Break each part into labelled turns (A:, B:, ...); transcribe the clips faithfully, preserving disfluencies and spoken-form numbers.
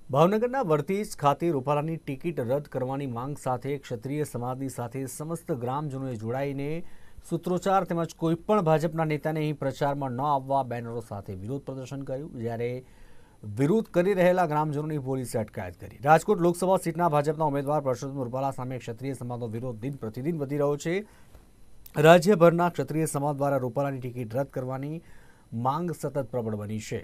A: ભાવનગરના વર્તીજ ખાતે રૂપાલાની ટિકિટ રદ કરવાની માંગ સાથે ક્ષત્રિય સમાજની સાથે સમસ્ત ગ્રામજનોએ જોડાઈને સૂત્રોચ્ચાર તેમજ કોઈપણ ભાજપના નેતાને અહીં પ્રચારમાં ન આવવા બેનરો સાથે વિરોધ પ્રદર્શન કર્યું, જ્યારે વિરોધ કરી રહેલા ગ્રામજનોની પોલીસે અટકાયત કરી। રાજકોટ લોકસભા સીટના ભાજપના ઉમેદવાર પરસોત્તમ રૂપાલા સામે ક્ષત્રિય સમાજનો વિરોધ દિન પ્રતિદિન વધી રહ્યો છે। રાજ્યભરના ક્ષત્રિય સમાજ દ્વારા રૂપાલાની ટિકિટ રદ કરવાની માંગ સતત પ્રબળ બની છે।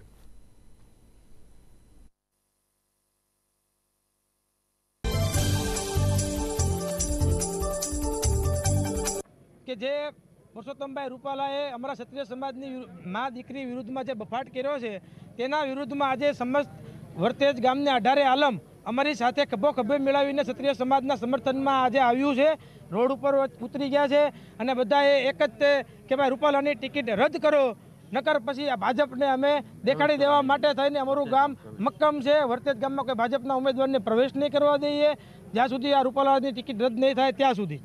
B: કે જે પરસોત્તમભાઈ રૂપાલાએ અમારા ક્ષત્રિય સમાજની મા દીકરી વિરુદ્ધમાં જે બફાટ કર્યો છે તેના વિરુદ્ધમાં આજે સમસ્ત વર્તેજ ગામને અઢારે આલમ અમારી સાથે ખભો ખભે મેળવીને ક્ષત્રિય સમાજના સમર્થનમાં આજે આવ્યું છે। રોડ ઉપર ઉતરી ગયા છે અને બધાએ એક જ તે કે ભાઈ રૂપાલાની ટિકિટ રદ કરો, નકર પછી આ ભાજપને અમે દેખાડી દેવા માટે થઈને અમારું ગામ મક્કમ છે। વર્તેજ ગામમાં કોઈ ભાજપના ઉમેદવારને પ્રવેશ નહીં કરવા દઈએ જ્યાં સુધી આ રૂપાલાની ટિકિટ રદ નહીં થાય ત્યાં સુધી।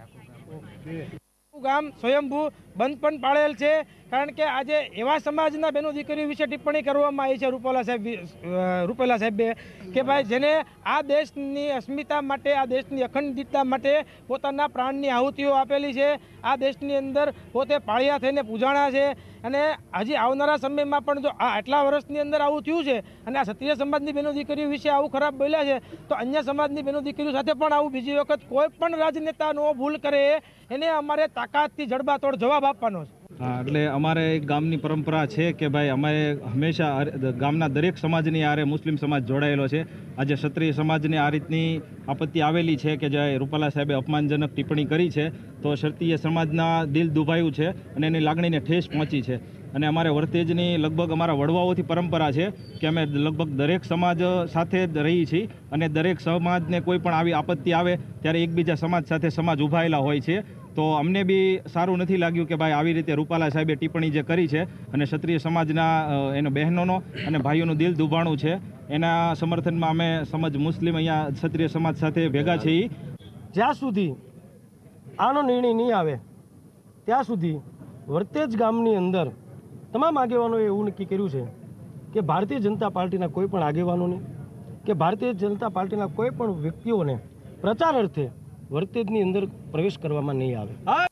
B: ગામ સ્વયંભૂ બંધ પણ પાડેલ છે, કારણ કે આજે એવા સમાજના બેનો દીકરીઓ વિશે ટિપ્પણી કરવામાં આવી છે રૂપાલા સાહેબ રૂપાલા સાહેબે કે ભાઈ જેને આ દેશની અસ્મિતા માટે, આ દેશની અખંડિતતા માટે પોતાના પ્રાણની આહુતિઓ આપેલી છે। આ દેશની અંદર પોતે પાળિયા થઈને પૂજાણા છે અને હજી આવનારા સમયમાં પણ જો આ આટલા વર્ષની અંદર આવું થયું છે અને આ ક્ષત્રિય સમાજની બેનો દીકરીઓ વિશે આવું ખરાબ બોલ્યા છે તો અન્ય સમાજની બેનો દીકરીઓ સાથે પણ આવું બીજી વખત કોઈ પણ રાજનેતા નો ભૂલ કરે એને અમારે તાકાતથી જડબાતોડ જવાબ આપવાનો છે।
C: હા, એટલે અમારે એક ગામની પરંપરા છે કે ભાઈ અમારે હંમેશા ગામના દરેક સમાજની આરે મુસ્લિમ સમાજ જોડાયેલો છે। આજે ક્ષત્રિય સમાજને આ રીતની આપત્તિ આવેલી છે કે જે રૂપાલા સાહેબે અપમાનજનક ટિપ્પણી કરી છે તો ક્ષત્રિય સમાજના દિલ દુભાયું છે અને એની લાગણીને ઠેસ પહોંચી છે। અને અમારે વર્તેજની લગભગ અમારા વડવાઓથી પરંપરા છે કે અમે લગભગ દરેક સમાજ સાથે જ રહીએ છીએ અને દરેક સમાજને કોઈ પણ આવી આપત્તિ આવે ત્યારે એકબીજા સમાજ સાથે સમાજ ઉભાયેલા હોય છે। તો અમને બી સારું નથી લાગ્યું કે ભાઈ આવી રીતે રૂપાલા સાહેબે ટિપ્પણી જે કરી છે અને ક્ષત્રિય સમાજના એના બહેનોનો અને ભાઈઓનું દિલ દુભાણું છે, એના સમર્થનમાં અમે સમજ મુસ્લિમ અહીંયા ક્ષત્રિય સમાજ સાથે ભેગા છીએ।
D: જ્યાં સુધી આનો નિર્ણય નહીં આવે ત્યાં સુધી વર્તેજ ગામની અંદર તમામ આગેવાનોએ એવું નક્કી કર્યું છે કે ભારતીય જનતા પાર્ટીના કોઈ પણ આગેવાનોને કે ભારતીય જનતા પાર્ટીના કોઈ પણ વ્યક્તિઓને પ્રચાર અર્થે વર્તેજની અંદર પ્રવેશ કરવામાં નહીં આવે।